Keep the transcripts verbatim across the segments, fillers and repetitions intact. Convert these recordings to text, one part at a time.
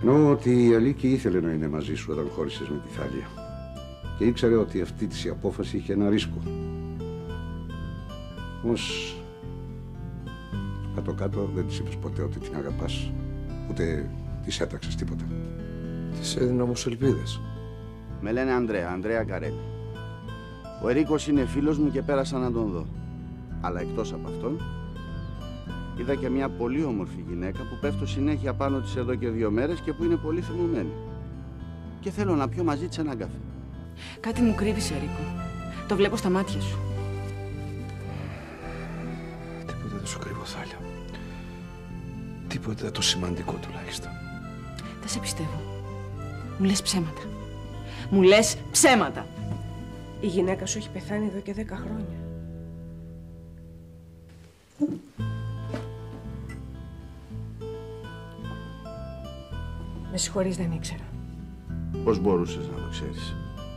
Εννοώ ότι η Αλίκη ήθελε να είναι μαζί σου όταν χώρισες με τη Θάλια. Και ήξερε ότι αυτή της η απόφαση είχε ένα ρίσκο. Όμως, κάτω-κάτω δεν της είπες ποτέ ότι την αγαπάς. Ούτε της έταξες τίποτα. Της έδινα όμως ελπίδες. Με λένε Ανδρέα, Ανδρέα Καρέλη. Ο Ερίκος είναι φίλος μου και πέρασα να τον δω. Αλλά εκτός από αυτόν, είδα και μια πολύ όμορφη γυναίκα που πέφτω συνέχεια πάνω της εδώ και δύο μέρες και που είναι πολύ θυμωμένη. Και θέλω να πιω μαζί της έναν καφέ. Κάτι μου κρύβεις, Ερίκο. Το βλέπω στα μάτια σου. Τίποτε δεν σου κρύβω, Θάλια. Τίποτε το σημαντικό τουλάχιστον. Δεν σε πιστεύω. Μου λες ψέματα. Μου λες ψέματα. Η γυναίκα σου έχει πεθάνει εδώ και δέκα χρόνια. Με συγχωρείς, δεν ήξερα. Πώς μπορούσες να το ξέρεις?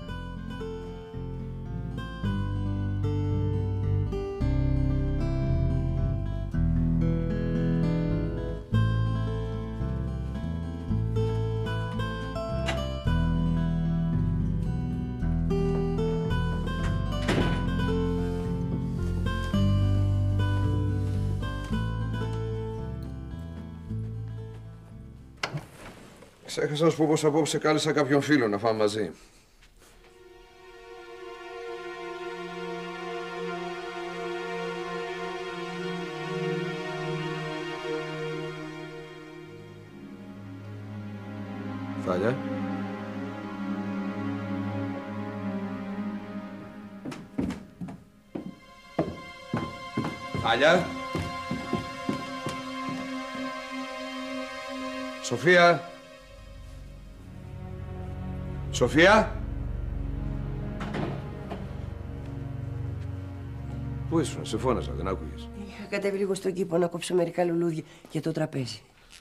Ξέχασα να σου πω πως απόψε κάλεσα κάποιον φίλο να φάμε μαζί. Θάλια. Θάλια. Σοφία. Σοφία! Πού ήσουν, σε φώναζα, δεν άκουγες? Είχα κατέβει λίγο στον κήπο να κόψω μερικά λουλούδια για το τραπέζι.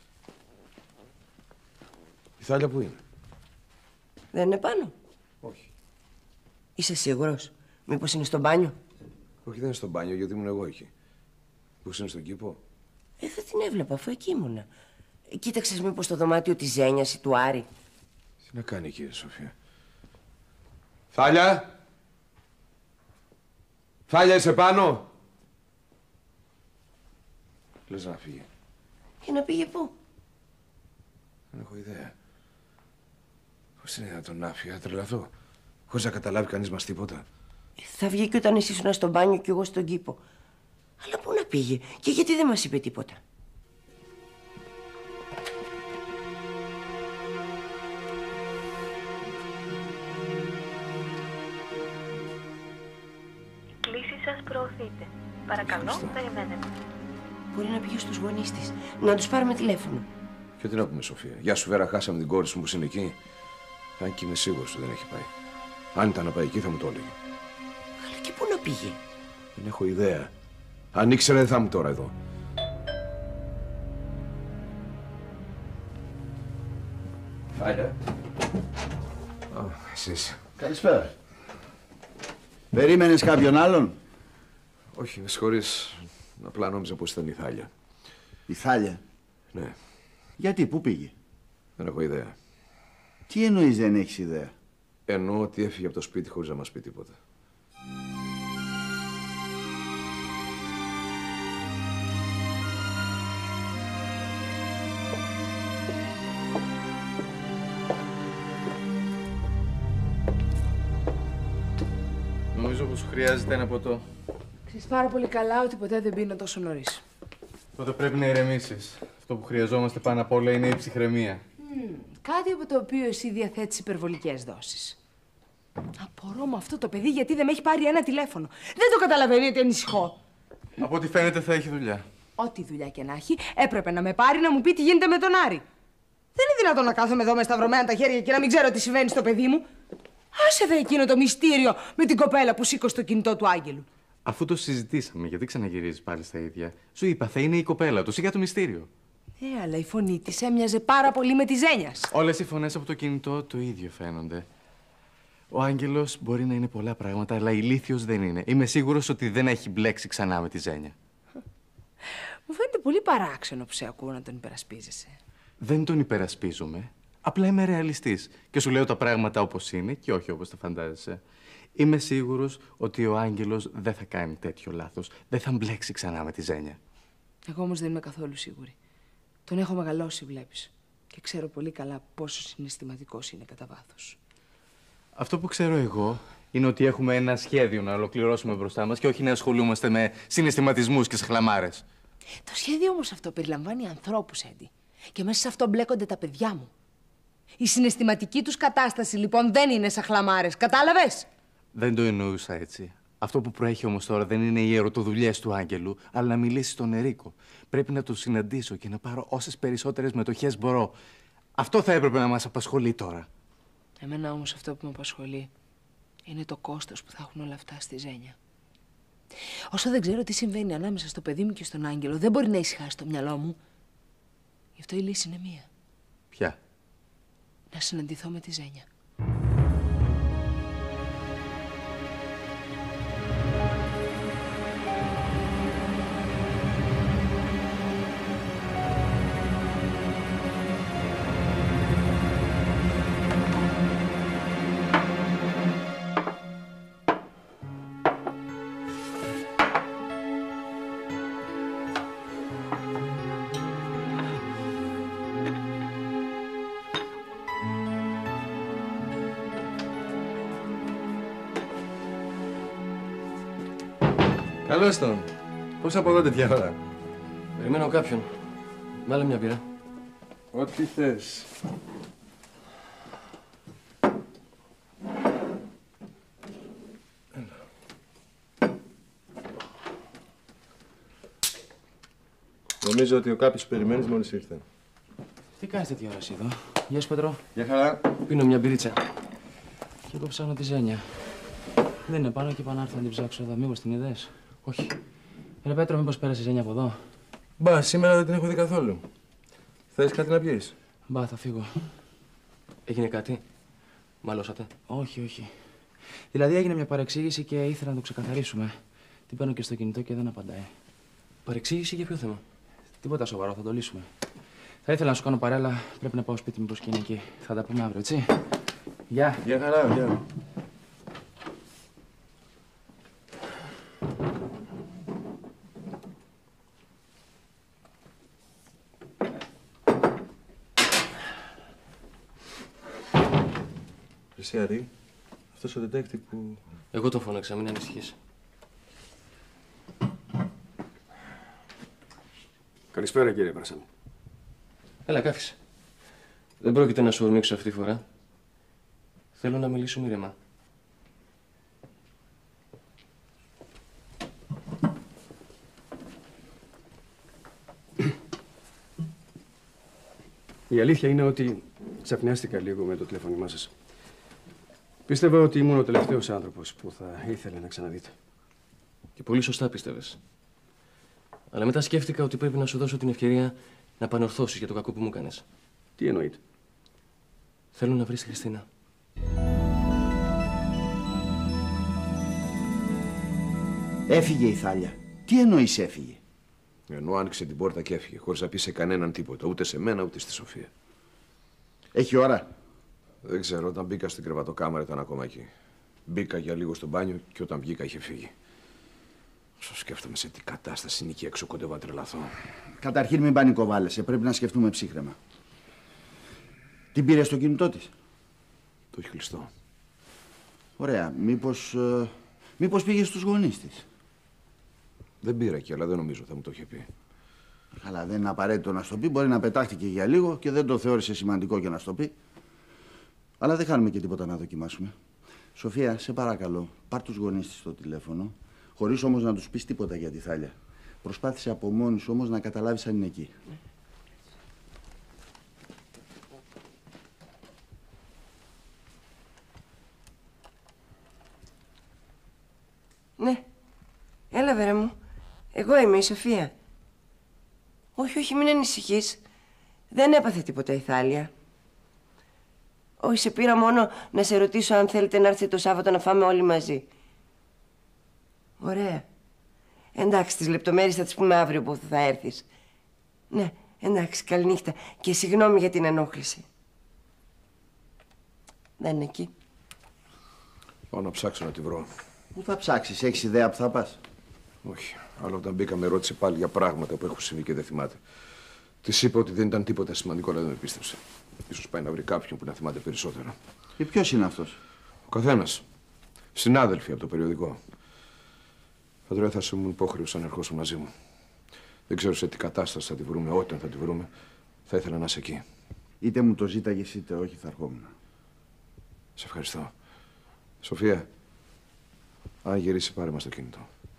Η Θάλια πού είναι? Δεν είναι πάνω? Όχι. Είσαι σίγουρος? Μήπως είναι στο μπάνιο? Όχι, δεν είναι στο μπάνιο, γιατί ήμουν εγώ εκεί. Πώς είναι στον κήπο? Ε, δεν την έβλεπα, αφού εκεί ήμουνα. Κοίταξες μήπως το δωμάτιο της Ζένιας ή του Άρη? Τι να κάνει, κύριε Σοφία? Θάλια! Θάλια, είσαι πάνω! Λες να φύγει. Και να πήγε πού? Δεν έχω ιδέα. Πώς είναι δυνατόν να φύγει, θα τρελαθώ. Χωρίς να καταλάβει κανείς μας τίποτα. Ε, θα βγει και όταν εσύ ήσουν στο μπάνιο και εγώ στον κήπο. Αλλά πού να πήγε και γιατί δεν μας είπε τίποτα? Σας προωθείτε. Παρακαλώ, περιμένετε. Μπορεί να πήγε στους γονείς της. Να τους πάρουμε τηλέφωνο. Και τι να πούμε, Σοφία? Γεια σου, Βέρα, χάσαμε την κόρη σου που είναι εκεί. Αν και είμαι σίγουρος ότι δεν έχει πάει. Αν ήταν να πάει εκεί, θα μου το έλεγε. Αλλά και πού να πήγε? Δεν έχω ιδέα. Αν ήξερα, δεν θα ήμουν τώρα εδώ. Θάλια. Α, εσείς. Καλησπέρα. Περίμενες κάποιον άλλον? Όχι, με συγχωρείς. Απλά νόμιζα πως ήταν η Θάλια. Η Θάλια? Ναι. Γιατί, πού πήγε? Δεν έχω ιδέα. Τι εννοείς δεν έχεις ιδέα? Εννοώ ότι έφυγε από το σπίτι χωρίς να μας πει τίποτα. Νομίζω πως χρειάζεται ένα ποτό. Ξέρεις πάρα πολύ καλά ότι ποτέ δεν πίνω τόσο νωρίς. Τότε πρέπει να ηρεμήσεις. Αυτό που χρειαζόμαστε πάνω απ' όλα είναι η ψυχραιμία. Mm, κάτι από το οποίο εσύ διαθέτεις υπερβολικές δόσεις. Απορώ με αυτό το παιδί γιατί δεν με έχει πάρει ένα τηλέφωνο. Δεν το καταλαβαίνει ότι ανησυχώ. Από ό,τι φαίνεται θα έχει δουλειά. Ό,τι δουλειά και να έχει, έπρεπε να με πάρει να μου πει τι γίνεται με τον Άρη. Δεν είναι δυνατόν να κάθομαι εδώ με σταυρωμένα τα χέρια και να μην ξέρω τι συμβαίνει στο παιδί μου. Άσε δε εκείνο το μυστήριο με την κοπέλα που σήκωσε το κινητό του Άγγελου. Αφού το συζητήσαμε, γιατί ξαναγυρίζεις πάλι στα ίδια? Σου είπα, θα είναι η κοπέλα του, σιγά το μυστήριο. Ε, αλλά η φωνή της έμοιαζε πάρα πολύ με τη Ζένιας. Όλες οι φωνές από το κινητό το ίδιο φαίνονται. Ο Άγγελος μπορεί να είναι πολλά πράγματα, αλλά ηλίθιος δεν είναι. Είμαι σίγουρος ότι δεν έχει μπλέξει ξανά με τη Ζένια. Μου φαίνεται πολύ παράξενο που σε ακούω να τον υπερασπίζεσαι. Δεν τον υπερασπίζομαι. Απλά είμαι ρεαλιστής και σου λέω τα πράγματα όπως είναι και όχι όπως τα φαντάζεσαι. Είμαι σίγουρος ότι ο Άγγελος δεν θα κάνει τέτοιο λάθος. Δεν θα μπλέξει ξανά με τη Ζένια. Εγώ όμως δεν είμαι καθόλου σίγουρη. Τον έχω μεγαλώσει, βλέπεις. Και ξέρω πολύ καλά πόσο συναισθηματικός είναι κατά βάθος. Αυτό που ξέρω εγώ είναι ότι έχουμε ένα σχέδιο να ολοκληρώσουμε μπροστά μας και όχι να ασχολούμαστε με συναισθηματισμούς και σαχλαμάρες. Το σχέδιο όμως αυτό περιλαμβάνει ανθρώπους, Έντι. Και μέσα σε αυτό μπλέκονται τα παιδιά μου. Η συναισθηματική τους κατάσταση λοιπόν δεν είναι σαχλαμάρες. Κατάλαβες? Δεν το εννοούσα έτσι. Αυτό που προέχει όμως τώρα δεν είναι οι ερωτοδουλειές του Άγγελου, αλλά να μιλήσει στον Ερίκο. Πρέπει να τον συναντήσω και να πάρω όσες περισσότερες μετοχές μπορώ. Αυτό θα έπρεπε να μας απασχολεί τώρα. Εμένα όμως αυτό που με απασχολεί είναι το κόστος που θα έχουν όλα αυτά στη Ζένια. Όσο δεν ξέρω τι συμβαίνει ανάμεσα στο παιδί μου και στον Άγγελο, δεν μπορεί να ησυχάσει το μυαλό μου. Γι' αυτό η λύση είναι μία. Ποια? Να συναντηθώ με τη Ζένια. Καλώς τον. Πώς από εδώ τέτοια ώρα? Περιμένω κάποιον. Βάλε μια πύρα. Ό,τι θες. Νομίζω ότι ο κάποιος που περιμένεις μόλις ήρθε. Τι κάνεις τέτοια ώρα εσύ εδώ? Γεια σου, Πέτρο. Γεια χαρά. Πίνω μια μπυρίτσα. Και εγώ ψάχνω τη Ζένια. Δεν είναι πάνω και πάνω να έρθω να την ψάξω εδώ. Μήπως την είδες? Όχι. Ρε Πέτρο, μήπως πέρασε η Ζένια από εδώ? Μπα, σήμερα δεν την έχω δει καθόλου. Θες κάτι να πιείς? Μπα, θα φύγω. Έγινε κάτι? Μαλώσατε? Όχι, όχι. Δηλαδή έγινε μια παρεξήγηση και ήθελα να το ξεκαθαρίσουμε. Την παίρνω και στο κινητό και δεν απαντάει. Παρεξήγηση για ποιο θέμα? Τίποτα σοβαρό, θα το λύσουμε. Θα ήθελα να σου κάνω παρέα, αλλά πρέπει να πάω σπίτι μου προς και είναι εκεί. Θα τα πούμε αύριο, έτσι. Γεια. Γεια χαρά, γεια. Εσύ, Αρή, αυτός ο detective που... Εγώ τον φώναξα, μην ανησυχείς. Καλησπέρα, κύριε Βρασάνη. Έλα, κάθισε. Δεν πρόκειται να σου ορμήξω αυτή τη φορά. Θέλω να μιλήσουμε ήρεμα. Η αλήθεια είναι ότι ξαφνιάστηκα λίγο με το τηλεφώνημά σας. Πίστευα ότι ήμουν ο τελευταίος άνθρωπος που θα ήθελε να ξαναδείτε. Και πολύ σωστά πίστευες. Αλλά μετά σκέφτηκα ότι πρέπει να σου δώσω την ευκαιρία να πανορθώσεις για το κακό που μου έκανες. Τι εννοείτε? Θέλω να βρεις τη Χριστίνα. Έφυγε η Θάλια. Τι εννοείς έφυγε? Ενώ άνοιξε την πόρτα και έφυγε, χωρίς να πει σε κανέναν τίποτα. Ούτε σε μένα, ούτε στη Σοφία. Έχει ώρα? Δεν ξέρω, όταν μπήκα στην κρεβατοκάμαρα ήταν ακόμα εκεί. Μπήκα για λίγο στο μπάνιο και όταν βγήκα είχε φύγει. Όσο σκέφτομαι σε τι κατάσταση είναι εκεί έξω, κοντεύω να τρελαθώ. Καταρχήν μην πανικοβάλλεσαι, πρέπει να σκεφτούμε ψύχρεμα. Την πήρε στο κινητό της? Το έχει κλειστό. Ωραία, μήπως, ε, μήπως πήγε στους γονείς της? Δεν πήρα εκεί, αλλά δεν νομίζω θα μου το είχε πει. Καλά, δεν είναι απαραίτητο να στο πει. Μπορεί να πετάχτηκε για λίγο και δεν το θεώρησε σημαντικό για να στο πει. Αλλά δεν χάνουμε και τίποτα να δοκιμάσουμε. Σοφία, σε παρακαλώ, πάρ' τους γονείς της στο τηλέφωνο, χωρίς όμως να τους πεις τίποτα για τη Θάλια. Προσπάθησε από μόνη σου όμως να καταλάβεις αν είναι εκεί. Ναι. Έλα, βέρα μου. Εγώ είμαι η Σοφία. Όχι, όχι, μην ανησυχείς. Δεν έπαθε τίποτα η Θάλια. Όχι, σε πήρα μόνο να σε ρωτήσω αν θέλετε να έρθετε το Σάββατο να φάμε όλοι μαζί. Ωραία. Εντάξει, τις λεπτομέρειες θα τις πούμε αύριο που θα έρθεις. Ναι, Εντάξει, καληνύχτα. Και συγγνώμη για την ενόχληση. Δεν είναι εκεί. Πάω να ψάξω να τη βρω. Πού θα ψάξεις, έχεις ιδέα που θα πας? Όχι. Αλλά όταν μπήκα με ρώτησε πάλι για πράγματα που έχουν συμβεί και δεν θυμάται. Της είπα ότι δεν ήταν τίποτα σημαντικό, αλλά δεν με πίστεψε. Ίσως πάει να βρει κάποιον που να θυμάται περισσότερα. Και ποιος είναι αυτός? Ο καθένας. Συνάδελφοι από το περιοδικό. Πατρέα, θα σου ήμουν υπόχρεος αν ερχόσουν μαζί μου. Δεν ξέρω σε τι κατάσταση θα τη βρούμε, όταν θα τη βρούμε. Θα ήθελα να είσαι εκεί. Είτε μου το ζήταγες είτε όχι, θα ερχόμουν. Σε ευχαριστώ. Σοφία, αν γυρίσει, πάρε μας το κινητό.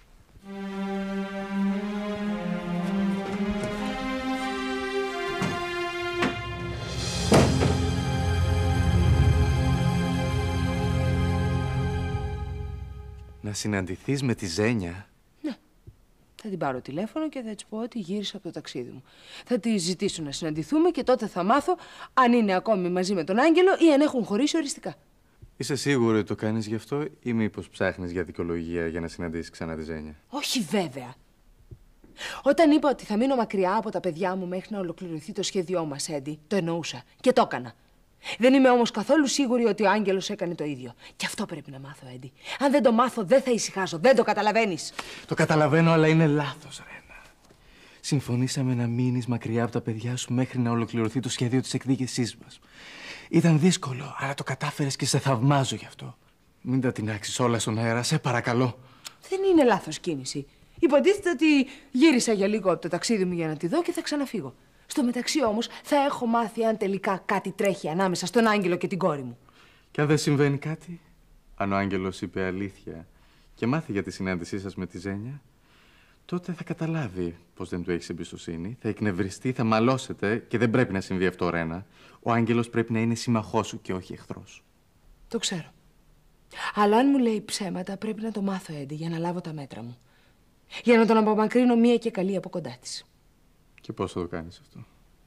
Να συναντηθείς με τη Ζένια? Ναι. Θα την πάρω τηλέφωνο και θα της πω ότι γύρισα από το ταξίδι μου. Θα τη ζητήσω να συναντηθούμε και τότε θα μάθω αν είναι ακόμη μαζί με τον Άγγελο ή αν έχουν χωρίσει οριστικά. Είσαι σίγουρη ότι το κάνεις γι' αυτό ή μήπως ψάχνεις για δικαιολογία για να συναντήσεις ξανά τη Ζένια? Όχι βέβαια. Όταν είπα ότι θα μείνω μακριά από τα παιδιά μου μέχρι να ολοκληρωθεί το σχέδιό μας, Έντι, το εννοούσα και το έκανα. Δεν είμαι όμως καθόλου σίγουρη ότι ο Άγγελος έκανε το ίδιο. Και αυτό πρέπει να μάθω, Έντι. Αν δεν το μάθω, δεν θα ησυχάσω. Δεν το καταλαβαίνεις. Το καταλαβαίνω, αλλά είναι λάθος, Ρένα. Συμφωνήσαμε να μείνεις μακριά από τα παιδιά σου μέχρι να ολοκληρωθεί το σχέδιο της εκδίκησής μας. Ήταν δύσκολο, αλλά το κατάφερες και σε θαυμάζω γι' αυτό. Μην τα τεινάξεις όλα στον αέρα, σε παρακαλώ. Δεν είναι λάθος κίνηση. Υποτίθεται ότι γύρισα για λίγο από το ταξίδι μου για να τη δω και θα ξαναφύγω. Στο μεταξύ όμως θα έχω μάθει αν τελικά κάτι τρέχει ανάμεσα στον Άγγελο και την κόρη μου. Και αν δεν συμβαίνει κάτι, αν ο Άγγελος είπε αλήθεια και μάθει για τη συνάντησή σας με τη Ζένια, τότε θα καταλάβει πως δεν του έχεις εμπιστοσύνη, θα εκνευριστεί, θα μαλώσετε και δεν πρέπει να συμβεί αυτό, Ρένα. Ο Άγγελος πρέπει να είναι σύμμαχός σου και όχι εχθρός. Το ξέρω. Αλλά αν μου λέει ψέματα πρέπει να το μάθω, Έντι, για να λάβω τα μέτρα μου. Για να τον απομακρύνω μία και καλή από κοντά της. Και πώς θα το κάνεις αυτό?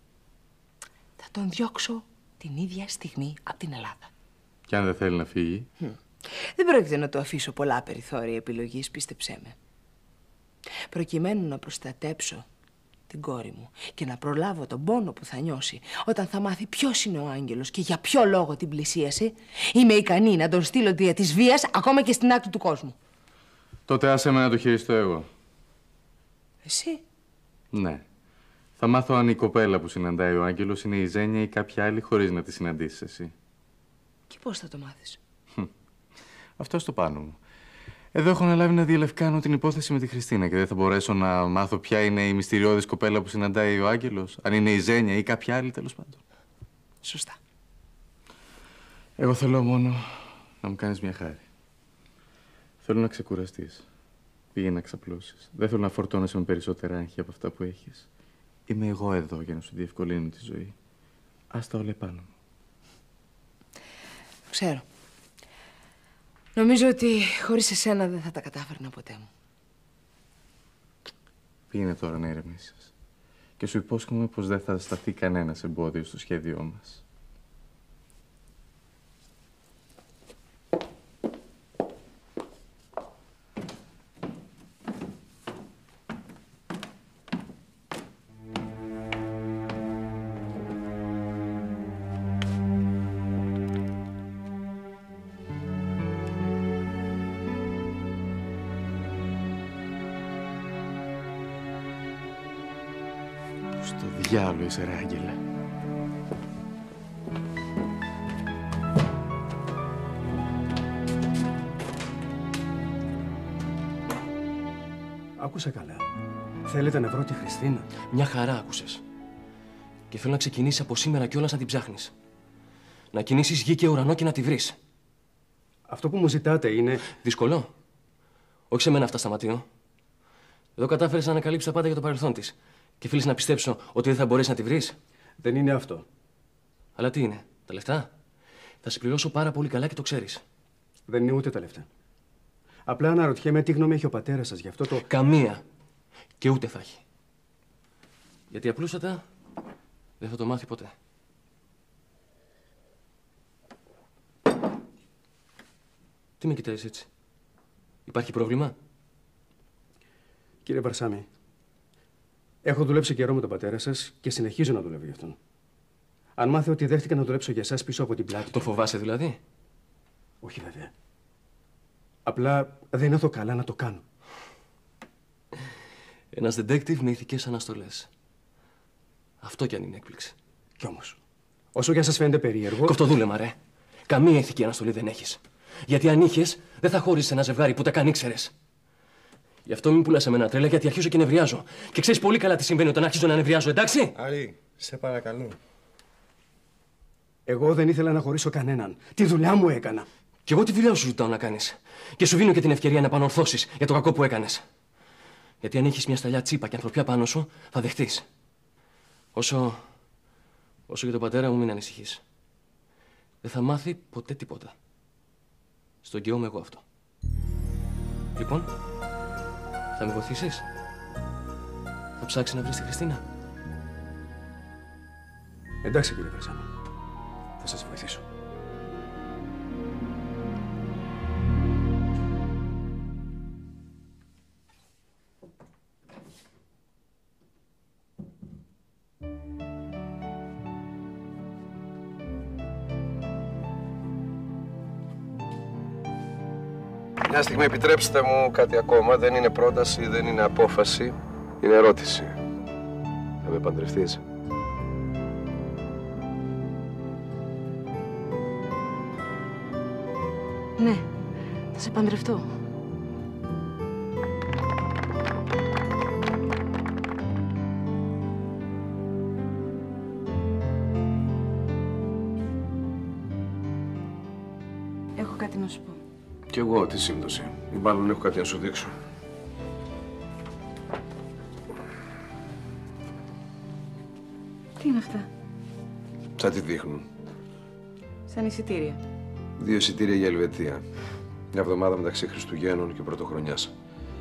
Θα τον διώξω την ίδια στιγμή από την Ελλάδα. Και αν δεν θέλει να φύγει? Hm. Δεν πρόκειται να του αφήσω πολλά περιθώρια επιλογής, πίστεψέ με. Προκειμένου να προστατέψω την κόρη μου και να προλάβω τον πόνο που θα νιώσει όταν θα μάθει ποιος είναι ο Άγγελος και για ποιο λόγο την πλησίασε, είμαι ικανή να τον στείλω δια της βίας ακόμα και στην άκρη του κόσμου. Τότε άσε με να το χειριστώ εγώ. Εσύ? Ναι. Θα μάθω αν η κοπέλα που συναντάει ο Άγγελος είναι η Ζένια ή κάποια άλλη χωρίς να τη συναντήσεις εσύ. Και πώς θα το μάθεις? Αυτό στο πάνω μου. Εδώ έχω αναλάβει να διαλευκάνω την υπόθεση με τη Χριστίνα και δεν θα μπορέσω να μάθω ποια είναι η μυστηριώδης κοπέλα που συναντάει ο Άγγελος, αν είναι η Ζένια ή κάποια άλλη, τέλος πάντων. Σωστά. Εγώ θέλω μόνο να μου κάνεις μια χάρη. Θέλω να ξεκουραστείς. Πήγαινε να ξαπλώσεις. Δεν θέλω να φορτώνεσαι με περισσότερα άγχη από αυτά που έχεις. Είμαι εγώ εδώ για να σου διευκολύνω τη ζωή. Άστα όλα επάνω μου. Ξέρω. Νομίζω ότι χωρίς εσένα δεν θα τα κατάφερνα ποτέ μου. Πήγαινε τώρα να ηρεμήσεις. Και σου υπόσχομαι πως δεν θα σταθεί κανένας εμπόδιο στο σχέδιό μας. Στο διάλογο είσαι, ρε Άγγελε. Άκουσα καλά. Θέλετε να βρω τη Χριστίνα? Μια χαρά άκουσες. Και θέλω να ξεκινήσεις από σήμερα κιόλας να την ψάχνεις. Να κινήσεις γη και ουρανό και να τη βρεις. Αυτό που μου ζητάτε είναι... Δύσκολο. Όχι σε μένα αυτά, Σταματείο. Εδώ κατάφερες να ανακαλύψεις τα πάντα για το παρελθόν της. Και φίλεις να πιστέψω ότι δεν θα μπορέσεις να τη βρεις. Δεν είναι αυτό. Αλλά τι είναι, τα λεφτά? Θα σε πληρώσω πάρα πολύ καλά και το ξέρεις. Δεν είναι ούτε τα λεφτά. Απλά αναρωτιέμαι τι γνώμη έχει ο πατέρας σας γι' αυτό το... Καμία. Και ούτε θα έχει. Γιατί απλούστατα δεν θα το μάθει ποτέ. Τι με κοιτάζεις έτσι? Υπάρχει πρόβλημα? Κύριε Βαρσάμι, Έχω δουλέψει καιρό με τον πατέρα σας και συνεχίζω να δουλεύω για αυτόν. Αν μάθει ότι δέχτηκα να δουλέψω για εσάς πίσω από την πλάτη. Το φοβάσαι δηλαδή? Όχι βέβαια. Απλά δεν νιώθω καλά να το κάνω. Ένας detective με ηθικές αναστολές. Αυτό κι αν είναι έκπληξη. Κι όμως, όσο για σας φαίνεται περίεργο... Κοφτοδούλεμα, ρε. Καμία ηθική αναστολή δεν έχεις. Γιατί αν είχες, δεν θα χώρισες ένα ζευγάρι που ούτε καν ήξερες. Γι' αυτό μην πουλάς εμένα τρέλα, γιατί αρχίζω και νευριάζω. Και ξέρεις πολύ καλά τι συμβαίνει όταν αρχίζω να νευριάζω, εντάξει? Άρη, σε παρακαλώ. Εγώ δεν ήθελα να χωρίσω κανέναν. Τη δουλειά μου έκανα. Κι εγώ τη δουλειά σου ζητάω να κάνεις. Και σου δίνω και την ευκαιρία να επανορθώσεις για το κακό που έκανες. Γιατί αν έχεις μια σταλιά τσίπα και ανθρωπιά πάνω σου, θα δεχτείς. Όσο. Όσο για τον πατέρα μου, μην ανησυχείς. Δεν θα μάθει ποτέ τίποτα. Στον κοιόμαι εγώ αυτό. Λοιπόν, θα με βοηθήσεις? Θα ψάξεις να βρεις τη Χριστίνα? Εντάξει, κύριε Βραζάνο. Θα σας βοηθήσω. Μια στιγμή επιτρέψτε μου κάτι ακόμα. Δεν είναι πρόταση, δεν είναι απόφαση. Είναι ερώτηση. Θα με παντρευτείς? Ναι, θα σε παντρευτώ. Έχω κάτι να σου πω. Κι εγώ τη σύμπτωση. Ή μάλλον έχω κάτι να σου δείξω. Τι είναι αυτά? Σαν τι δείχνουν. Σαν εισιτήρια. Δύο εισιτήρια για Ελβετία. Μια εβδομάδα μεταξύ Χριστουγέννων και Πρωτοχρονιάς.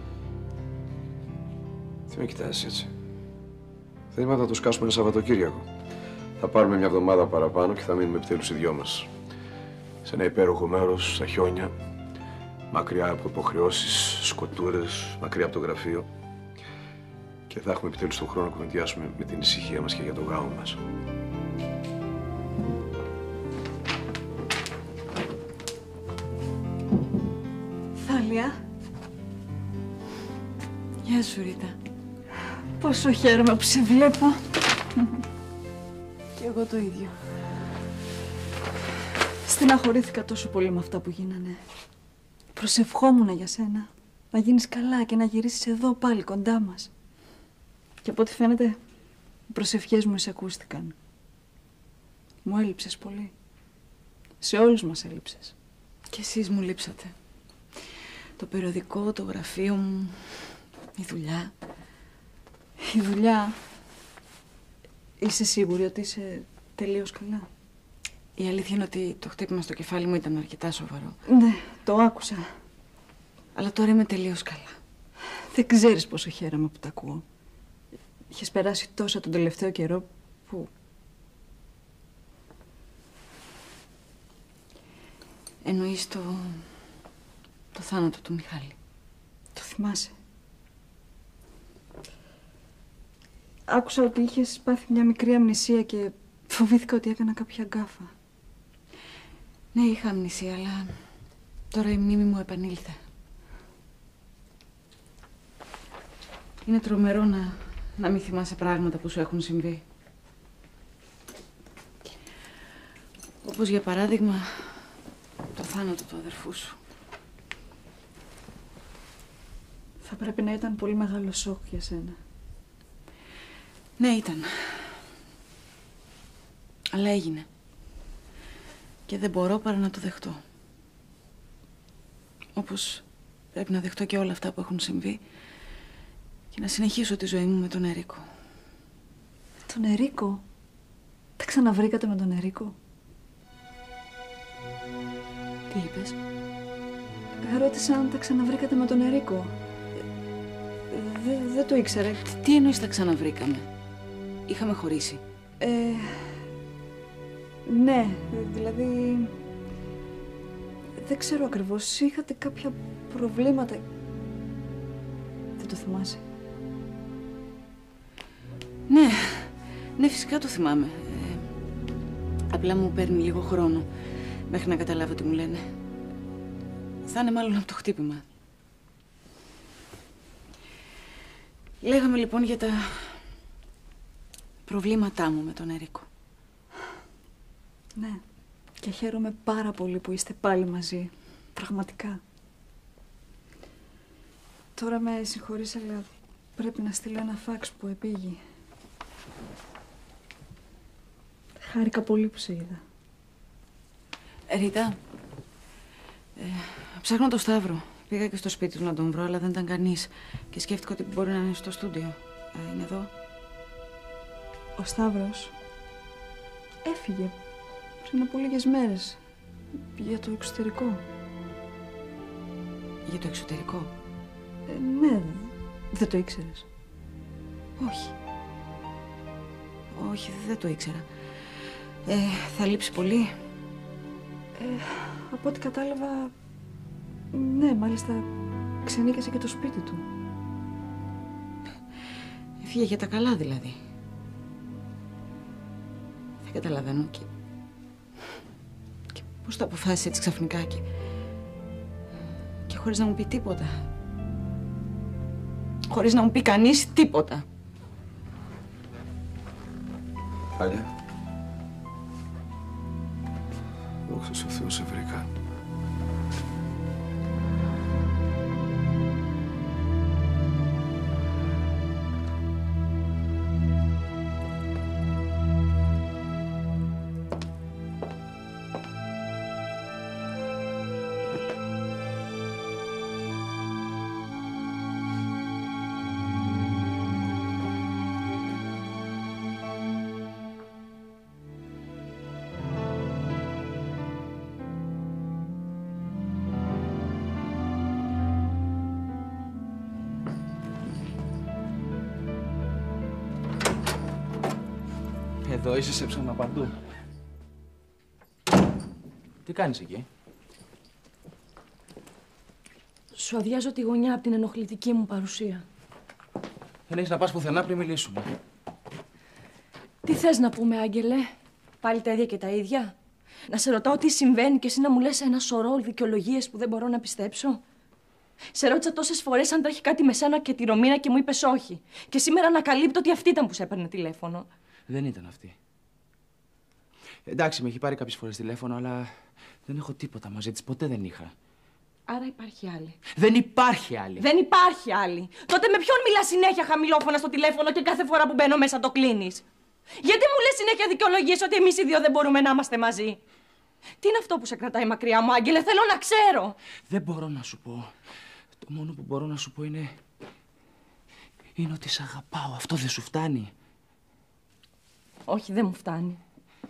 Τι με κοιτάζεις έτσι? Θέλουμε να το σκάσουμε ένα Σαββατοκύριακο. Θα πάρουμε μια εβδομάδα παραπάνω και θα μείνουμε επιτέλους οι δυο μας. Σε ένα υπέροχο μέρος, στα χιόνια. Μακριά από υποχρεώσεις, σκοτούρες, μακριά από το γραφείο. Και θα έχουμε επιτέλους τον χρόνο να κουβεντιάσουμε με την ησυχία μας και για το γάμο μας. Θάλια. Γεια σου, Ρίτα. Πόσο χαίρομαι που σε βλέπω. Και εγώ το ίδιο. Στεναχωρήθηκα τόσο πολύ με αυτά που γίνανε. Προσευχόμουν για σένα. Να γίνεις καλά και να γυρίσεις εδώ πάλι κοντά μας. Και από ό,τι φαίνεται, οι προσευχές μου εισακούστηκαν. Μου έλειψες πολύ. Σε όλους μας έλειψες. Και εσείς μου λείψατε. Το περιοδικό, το γραφείο μου, η δουλειά. Η δουλειά. Είσαι σίγουρη ότι είσαι τελείως καλά? Η αλήθεια είναι ότι το χτύπημα στο κεφάλι μου ήταν αρκετά σοβαρό. Ναι, το άκουσα. Αλλά τώρα είμαι τελείως καλά. Δεν ξέρεις πόσο χαίρομαι που τα ακούω. Είχες περάσει τόσα τον τελευταίο καιρό που... Εννοείς το... το θάνατο του Μιχάλη. Το θυμάσαι? Άκουσα ότι είχες πάθει μια μικρή αμνησία και φοβήθηκα ότι έκανα κάποια γκάφα. Ναι, είχα αμνησία, αλλά τώρα η μνήμη μου επανήλθε. Είναι τρομερό να, να μην θυμάσαι πράγματα που σου έχουν συμβεί. Όπως για παράδειγμα, το θάνατο του αδερφού σου. Θα πρέπει να ήταν πολύ μεγάλο σοκ για σένα. Ναι, ήταν. Αλλά έγινε. Και δεν μπορώ παρά να το δεχτώ. Όπως πρέπει να δεχτώ και όλα αυτά που έχουν συμβεί και να συνεχίσω τη ζωή μου με τον Ερίκο. Τον Ερίκο? Τα ξαναβρήκατε με τον Ερίκο? Τι είπες? Ρώτησα αν τα ξαναβρήκατε με τον Ερίκο. Δεν δε το ήξερα. Τι εννοείς τα ξαναβρήκαμε? Είχαμε χωρίσει. Ε, ναι, δηλαδή... Δεν ξέρω ακριβώς. Είχατε κάποια προβλήματα. Δεν το θυμάσαι? Ναι, ναι, φυσικά το θυμάμαι. Ε, απλά μου παίρνει λίγο χρόνο μέχρι να καταλάβω τι μου λένε. Θα είναι μάλλον από το χτύπημα. Λέγαμε λοιπόν για τα προβλήματά μου με τον Ερίκο. Ναι, και χαίρομαι πάρα πολύ που είστε πάλι μαζί. Πραγματικά. Τώρα με συγχωρείς, αλλά πρέπει να στείλω ένα φάξ που επήγει. Χάρηκα πολύ που σε είδα. Ρίτα, ε, ψάχνω το Σταύρο. Πήγα και στο σπίτι του να τον βρω, αλλά δεν ήταν κανείς. Και σκέφτηκα ότι μπορεί να είναι στο στούντιο. Ε, είναι εδώ. Ο Σταύρος έφυγε πριν από λίγες μέρες για το εξωτερικό. Για το εξωτερικό? Ε, ναι, δεν το ήξερες? Όχι. Όχι, δεν το ήξερα. Ε, θα λείψει πολύ? Ε, από ό,τι κατάλαβα, ναι, μάλιστα ξενίκασε και το σπίτι του. Έφυγε για τα καλά δηλαδή. Δεν καταλαβαίνω και... και πώς το αποφάσισε έτσι ξαφνικά και... και χωρίς να μου πει τίποτα. Χωρίς να μου πει κανείς τίποτα. Θάλια. Δόξα σε Θεό, σε βρήκα. Εδώ είσαι, σε ψάχνω παντού. Τι κάνεις εκεί? Σου αδειάζω τη γωνιά από την ενοχλητική μου παρουσία. Δεν έχεις να πας πουθενά πριν μιλήσουμε. Τι θες να πούμε, Άγγελε? Πάλι τα ίδια και τα ίδια? Να σε ρωτάω τι συμβαίνει και εσύ να μου λες ένα σωρό δικαιολογίες που δεν μπορώ να πιστέψω? Σε ρώτησα τόσες φορές αν τρέχει κάτι με σένα και τη Ρωμίνα και μου είπες όχι. Και σήμερα ανακαλύπτω ότι αυτή ήταν που σε έπαιρνε τηλέφωνο. Δεν ήταν αυτή. Εντάξει, με έχει πάρει κάποιες φορές τηλέφωνο, αλλά δεν έχω τίποτα μαζί της. Ποτέ δεν είχα. Άρα υπάρχει άλλη. Δεν υπάρχει άλλη. Δεν υπάρχει άλλη. Τότε με ποιον μιλάς συνέχεια χαμηλόφωνα στο τηλέφωνο και κάθε φορά που μπαίνω μέσα το κλείνεις? Γιατί μου λες συνέχεια δικαιολογίες ότι εμείς οι δύο δεν μπορούμε να είμαστε μαζί? Τι είναι αυτό που σε κρατάει μακριά μου, Άγγελε? Θέλω να ξέρω. Δεν μπορώ να σου πω. Το μόνο που μπορώ να σου πω είναι... είναι ότι σ' αγαπάω. Αυτό δεν σου φτάνει? Όχι, δεν μου φτάνει.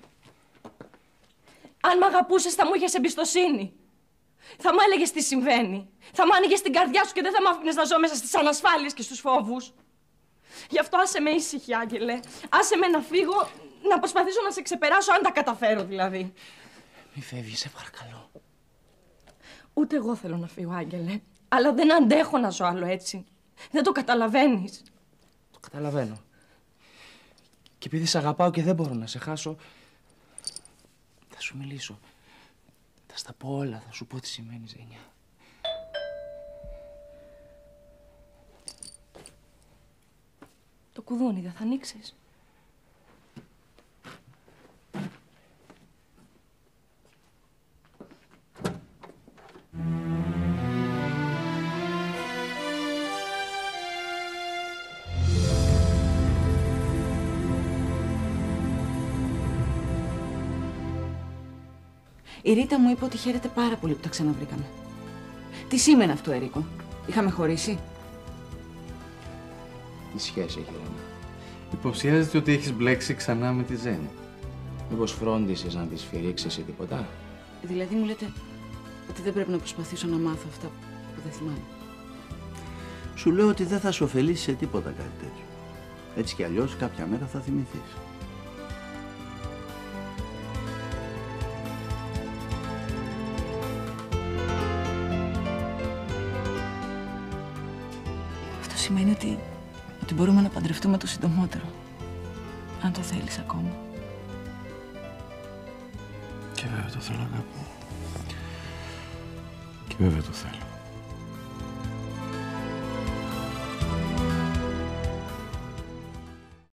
Αν μ' αγαπούσες θα μου είχες εμπιστοσύνη. Θα μου έλεγες τι συμβαίνει. Θα μου άνοιγες την καρδιά σου και δεν θα μ' άφηνες να ζω μέσα στις ανασφάλειες και στους φόβους. Γι' αυτό άσε με ήσυχη, Άγγελε. Άσε με να φύγω, να προσπαθήσω να σε ξεπεράσω, αν τα καταφέρω δηλαδή. Μη φεύγεις, σε παρακαλώ. Ούτε εγώ θέλω να φύγω, Άγγελε. Αλλά δεν αντέχω να ζω άλλο έτσι. Δεν το καταλαβαίνεις. Το καταλαβαίνω. Και επειδή σε αγαπάω και δεν μπορώ να σε χάσω, θα σου μιλήσω. Θα στα πω όλα, θα σου πω τι σημαίνει Ζένια. Το κουδούνι δεν θα ανοίξεις? Η Ρίτα μου είπε ότι χαίρεται πάρα πολύ που τα ξαναβρήκαμε. Τι σήμαινε αυτό, Ερίκο? Είχαμε χωρίσει? Τι σχέση έχει, Ρένα? Υποψιάζεται ότι έχεις μπλέξει ξανά με τη Ζένη. Μήπως φρόντισες να τη σφυρίξεις ή τίποτα? Δηλαδή μου λέτε ότι δεν πρέπει να προσπαθήσω να μάθω αυτά που δεν θυμάμαι? Σου λέω ότι δεν θα σου ωφελήσει σε τίποτα κάτι τέτοιο. Έτσι κι αλλιώς κάποια μέρα θα θυμηθείς. Αυτό σημαίνει ότι, ότι μπορούμε να παντρευτούμε το συντομότερο. Αν το θέλεις ακόμα. Και βέβαια το θέλω, αγάπη μου. Και βέβαια το θέλω.